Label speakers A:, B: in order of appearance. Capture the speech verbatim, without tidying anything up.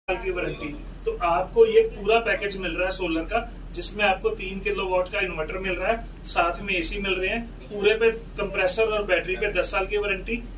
A: साल की वारंटी। तो आपको ये पूरा पैकेज मिल रहा है सोलर का, जिसमें आपको तीन किलो वॉट का इन्वर्टर मिल रहा है, साथ में एसी मिल रहे हैं, पूरे पे कंप्रेसर और बैटरी पे दस साल की वारंटी,